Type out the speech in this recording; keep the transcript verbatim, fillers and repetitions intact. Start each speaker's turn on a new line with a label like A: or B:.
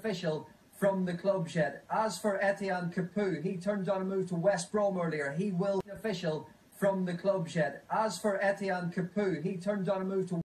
A: official from the club shed. As for Etienne Capoue, he turned down a move to West Brom earlier. He will be official from the club shed. As for Etienne Capoue, he turned down a move to